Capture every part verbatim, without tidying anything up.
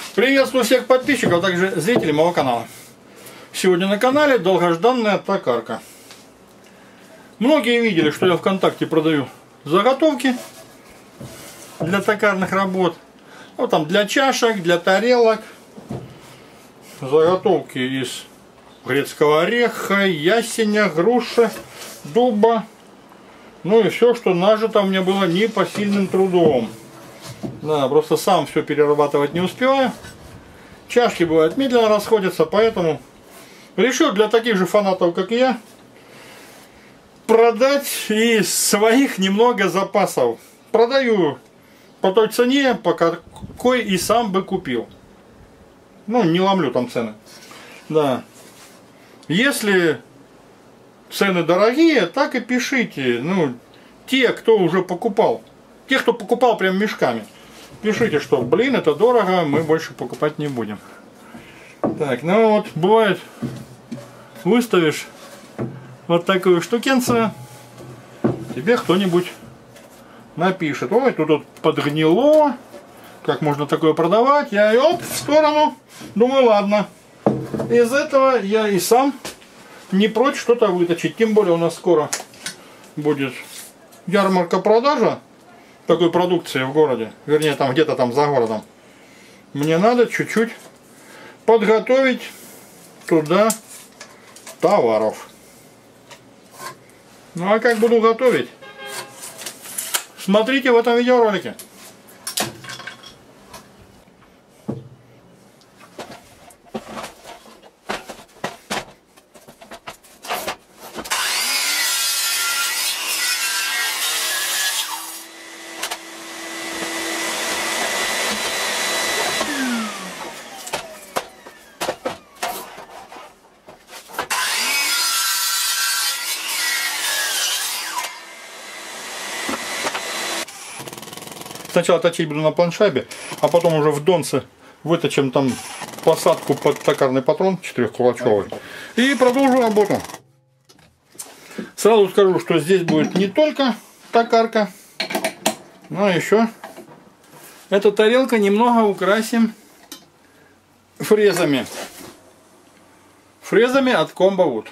Приветствую всех подписчиков, а также зрителей моего канала. Сегодня на канале долгожданная токарка. Многие видели, что я ВКонтакте продаю заготовки для токарных работ. Ну, там для чашек, для тарелок. Заготовки из грецкого ореха, ясеня, груши, дуба. Ну и все, что нажито у меня было непосильным трудом. Да, просто сам все перерабатывать не успеваю. Чашки бывают медленно расходятся, поэтому решил для таких же фанатов, как и я, продать из своих немного запасов. Продаю по той цене, по какой и сам бы купил. Ну, не ломлю там цены. Да. Если цены дорогие, так и пишите. Ну, те, кто уже покупал. Те, кто покупал прям мешками, пишите, что, блин, это дорого, мы больше покупать не будем. Так, ну вот, бывает, выставишь вот такую штукенцию, тебе кто-нибудь напишет: ой, тут вот подгнило, как можно такое продавать? Я, оп, в сторону, думаю, ладно. Из этого я и сам не прочь что-то выточить, тем более у нас скоро будет ярмарка-продажа такой продукции в городе, вернее там где-то там за городом. Мне надо чуть-чуть подготовить туда товаров. Ну а как буду готовить, смотрите в этом видеоролике. Сначала точить буду на планшабе, а потом уже в донце выточим там посадку под токарный патрон четырехкулачковый и продолжу работу. Сразу скажу, что здесь будет не только токарка, но еще эту тарелку немного украсим фрезами. Фрезами от Combo Wood.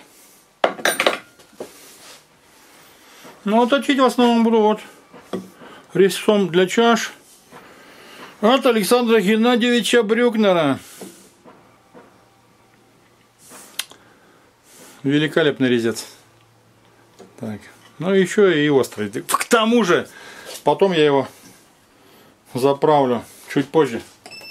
Ну а точить в основном буду вот резцом для чаш от Александра Геннадьевича Брюкнера. Великолепный резец. Так. Ну еще и острый. К тому же, потом я его заправлю чуть позже.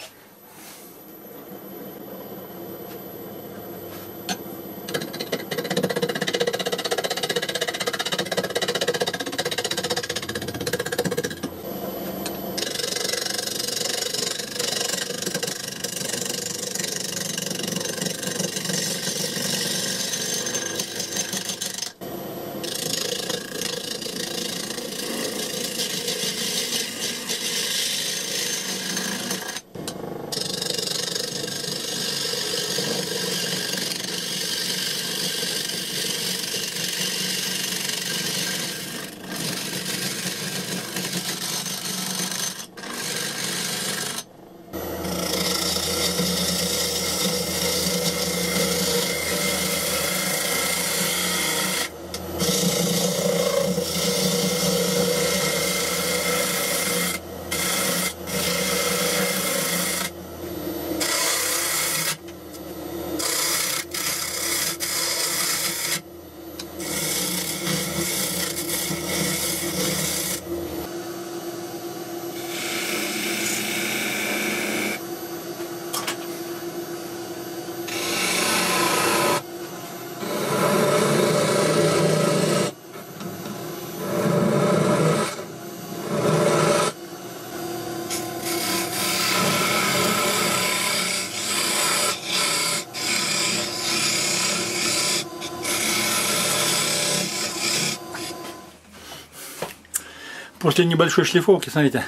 После небольшой шлифовки, смотрите,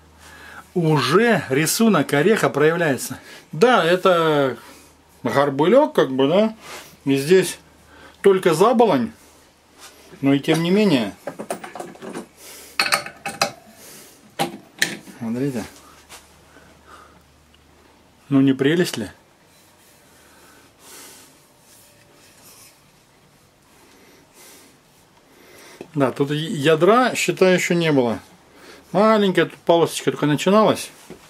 уже рисунок ореха проявляется. Да, это горбылек, как бы, да, и здесь только заболонь, но и тем не менее. Смотрите. Ну не прелесть ли? Да, тут ядра, считай, еще не было. Маленькая тут полосочка только начиналась.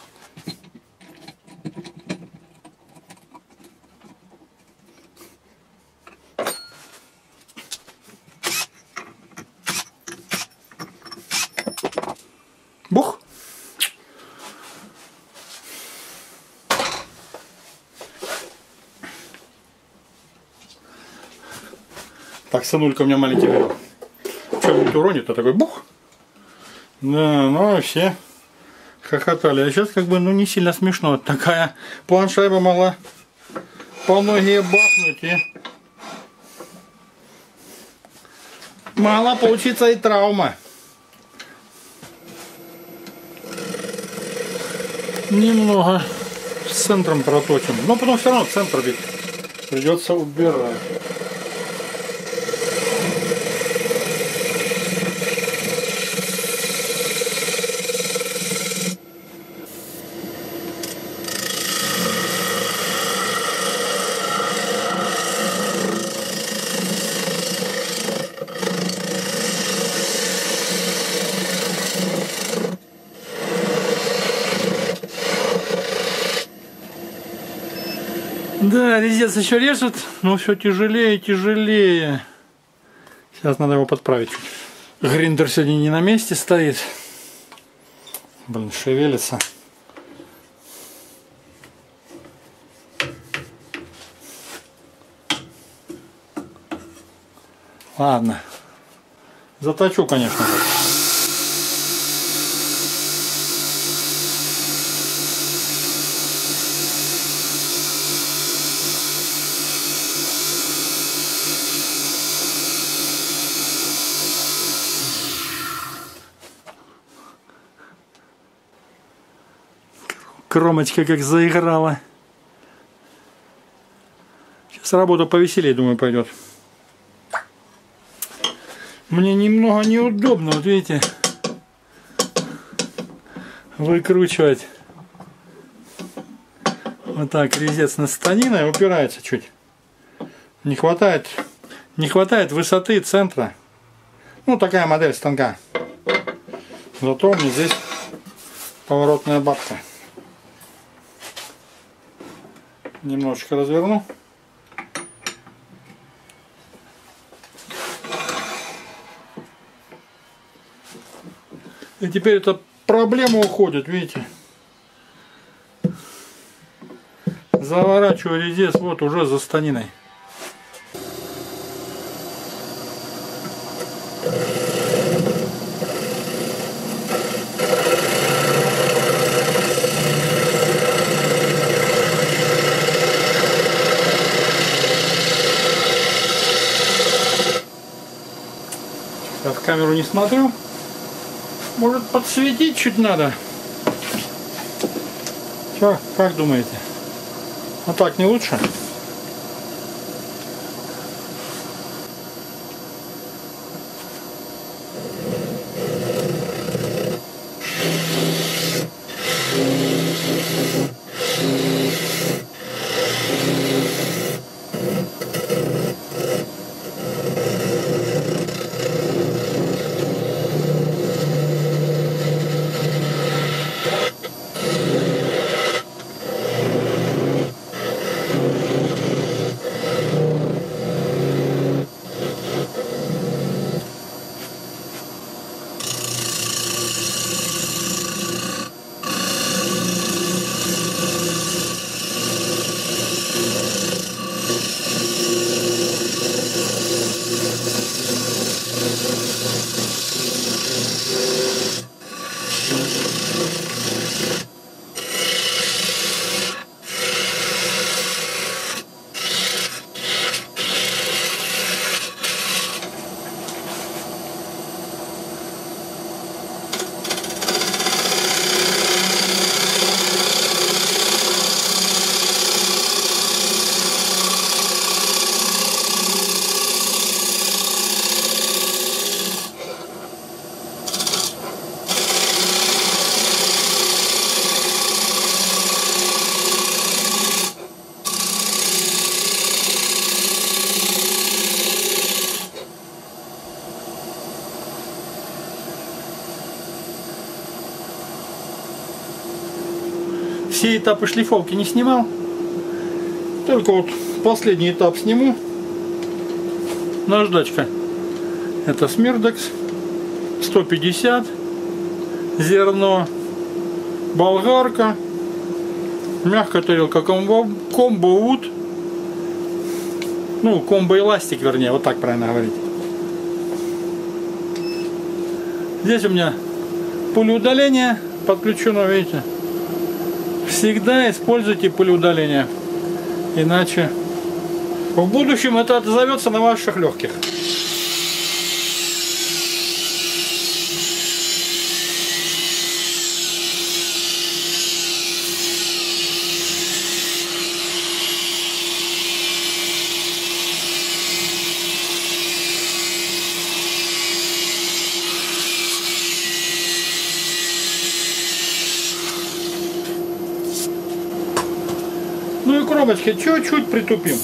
Бух! Так, сынулька у меня маленький говорил. Что-нибудь уронит, а такой бух. Да, ну все хохотали. А сейчас как бы, ну, не сильно смешно. Такая планшайба могла по ноге бахнуть и могла получиться и травма. Немного с центром проточим. Но потом все равно центр ведь придется убирать. Да, резец еще режет, но все тяжелее и тяжелее. Сейчас надо его подправить. Гриндер сегодня не на месте стоит. Блин, шевелится. Ладно. Заточу, конечно. Кромочка как заиграла. Сейчас работа повеселее, думаю, пойдет. Мне немного неудобно, вот видите, выкручивать. Вот так резец на станиной упирается чуть. Не хватает, не хватает высоты центра. Ну, такая модель станка. Зато у меня здесь поворотная бабка. Немножечко разверну. И теперь эта проблема уходит, видите. Заворачиваю резец вот уже за станиной. Я в камеру не смотрю. Может, подсветить чуть надо? Что, как думаете? А так не лучше? все этапы шлифовки не снимал. Только вот последний этап сниму. Наждачка. Это Смирдекс. сто пятьдесят. Зерно. Болгарка. Мягкая тарелка комбо, комбо Wood. Ну, комбо эластик, вернее, вот так правильно говорить. Здесь у меня пылеудаление подключено, видите. Всегда используйте пылеудаление. Иначе в будущем это отзовется на ваших легких. Ну и кромочки чуть-чуть притупим.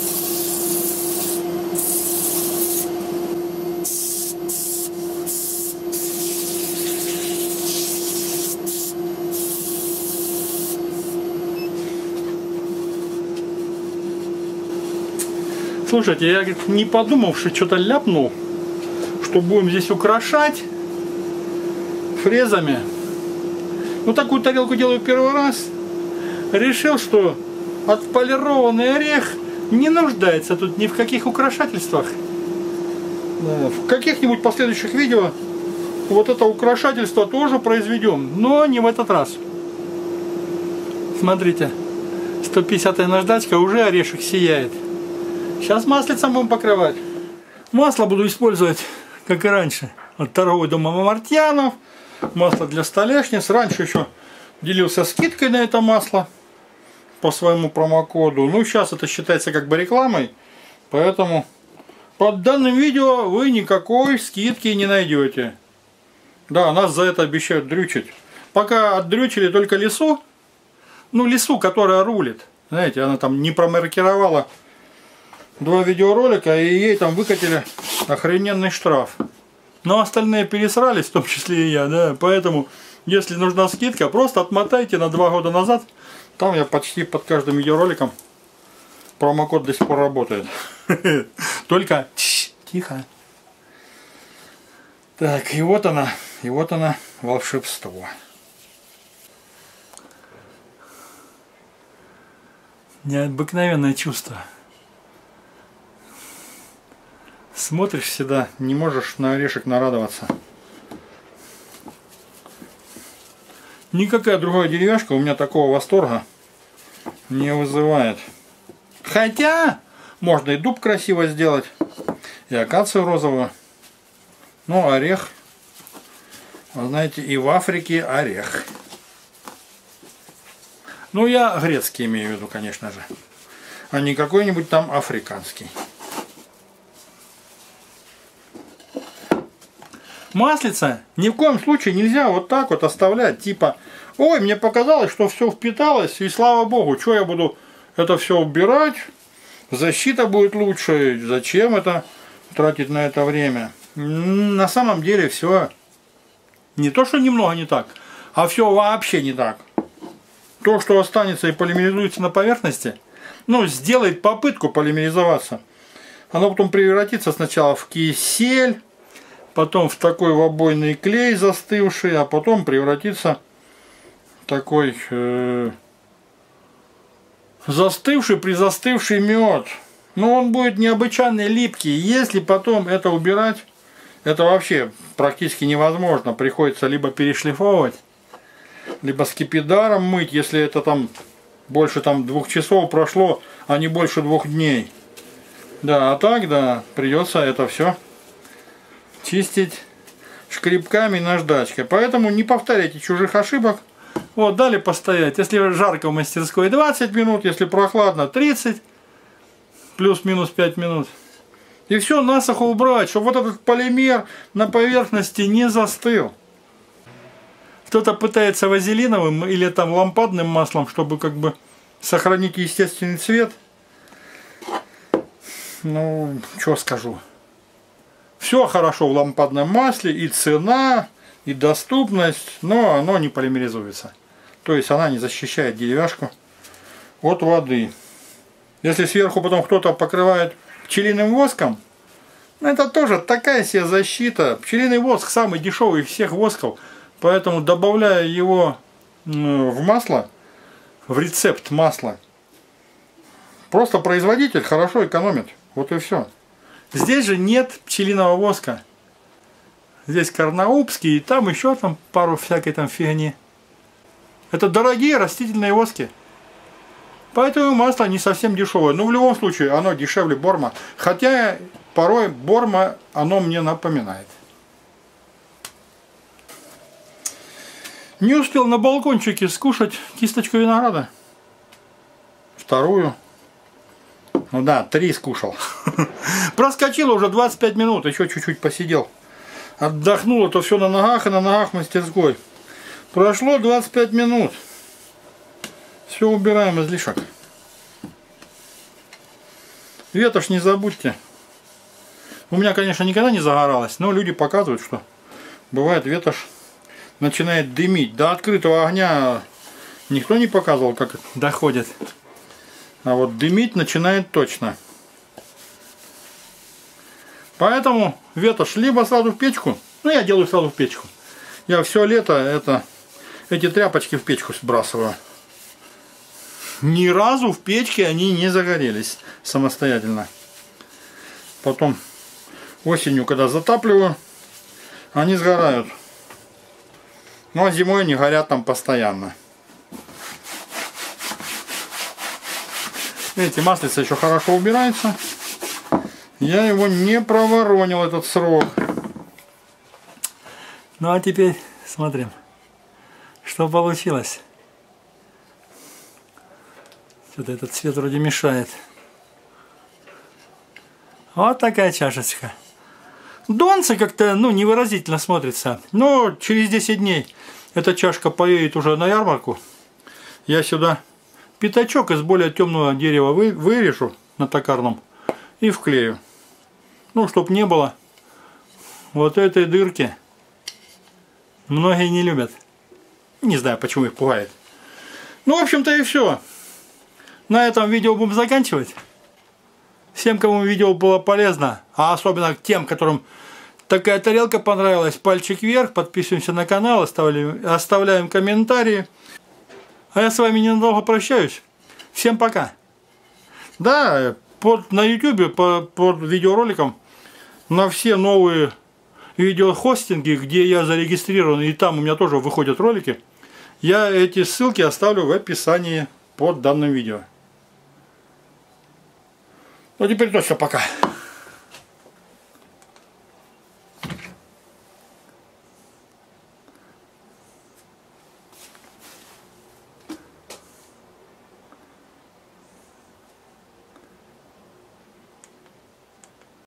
Слушайте, я не подумал, что что-то ляпнул, что будем здесь украшать фрезами. Ну, такую тарелку делаю первый раз. Решил, что отполированный орех не нуждается тут ни в каких украшательствах. Да, в каких-нибудь последующих видео вот это украшательство тоже произведем, но не в этот раз. Смотрите, сто пятидесятая наждачка, уже орешек сияет. Сейчас маслицем будем покрывать. Масло буду использовать, как и раньше, от торгового дома Мамартьянов. Масло для столешниц. Раньше еще делился скидкой на это масло по своему промокоду. Ну, сейчас это считается как бы рекламой. Поэтому под данным видео вы никакой скидки не найдете. Да, нас за это обещают дрючить. Пока отдрючили только лису. Ну, лису, которая рулит. Знаете, она там не промаркировала два видеоролика, и ей там выкатили охрененный штраф. Но остальные пересрались, в том числе и я, да. Поэтому, если нужна скидка, просто отмотайте на два года назад. Там я почти под каждым видеороликом промокод до сих пор работает. Только тихо. Так, и вот она, и вот она, волшебство. Необыкновенное чувство. Смотришь всегда, не можешь на орешек нарадоваться. Никакая другая деревяшка у меня такого восторга не вызывает. Хотя, можно и дуб красиво сделать, и акацию розовую. Ну, орех, вы знаете, и в Африке орех. Ну, я грецкий имею в виду, конечно же, а не какой-нибудь там африканский. Маслица ни в коем случае нельзя вот так вот оставлять, типа, ой, мне показалось, что все впиталось, и слава богу, что я буду это все убирать, защита будет лучше, зачем это тратить на это время? На самом деле все не то, что немного не так, а все вообще не так. То, что останется и полимеризуется на поверхности, ну, сделает попытку полимеризоваться, оно потом превратится сначала в кисель, потом в такой в обойный клей застывший, а потом превратится в такой э, застывший, призастывший мед. Но он будет необычайно липкий. Если потом это убирать, это вообще практически невозможно. Приходится либо перешлифовывать, либо скипидаром мыть, если это там больше там двух часов прошло, а не больше двух дней. Да, а так, да, придется это все чистить шкребками, наждачкой. Поэтому не повторяйте чужих ошибок. Вот, дали постоять. Если жарко в мастерской, двадцать минут, если прохладно, тридцать, плюс-минус пять минут. И все насухо убрать, чтобы вот этот полимер на поверхности не застыл. Кто-то пытается вазелиновым или там лампадным маслом, чтобы как бы сохранить естественный цвет. Ну, что скажу. Все хорошо в лампадном масле, и цена, и доступность, но оно не полимеризуется. То есть она не защищает деревяшку от воды. Если сверху потом кто-то покрывает пчелиным воском, это тоже такая себе защита. Пчелиный воск самый дешевый из всех восков. Поэтому, добавляя его в масло, в рецепт масла, просто производитель хорошо экономит. Вот и все. Здесь же нет пчелиного воска. Здесь карнаубский, и там еще там пару всякой там фигни. Это дорогие растительные воски. Поэтому масло не совсем дешевое. Но в любом случае оно дешевле Борма. Хотя порой Борма оно мне напоминает. Не успел на балкончике скушать кисточку винограда. Вторую. Ну да, три скушал. Проскочило уже двадцать пять минут. Еще чуть-чуть посидел. Отдохнул, то все на ногах и на ногах мастерской. Прошло двадцать пять минут. Все убираем излишек. Ветошь не забудьте. У меня, конечно, никогда не загоралось, но люди показывают, что бывает ветошь начинает дымить. До открытого огня никто не показывал, как доходит. А вот дымить начинает точно. Поэтому ветошь либо сразу в печку. Ну, я делаю сразу в печку. Я все лето это, эти тряпочки в печку сбрасываю. Ни разу в печке они не загорелись самостоятельно. Потом осенью, когда затапливаю, они сгорают. Ну а зимой они горят там постоянно. Видите, маслица еще хорошо убирается. Я его не проворонил, этот срок. Ну а теперь смотрим, что получилось. Что-то этот цвет вроде мешает. Вот такая чашечка. Донце как-то, ну, невыразительно смотрится. Но через десять дней эта чашка поедет уже на ярмарку. Я сюда пятачок из более темного дерева вы, вырежу на токарном и вклею. Ну, чтоб не было вот этой дырки. Многие не любят. Не знаю, почему их пугает. Ну, в общем-то и все. На этом видео будем заканчивать. Всем, кому видео было полезно, а особенно тем, которым такая тарелка понравилась, пальчик вверх, подписываемся на канал, оставляем, оставляем комментарии. А я с вами ненадолго прощаюсь. Всем пока. Да, под, на ютубе под, под видеороликом на все новые видеохостинги, где я зарегистрирован, и там у меня тоже выходят ролики, я эти ссылки оставлю в описании под данным видео. Ну теперь точно пока.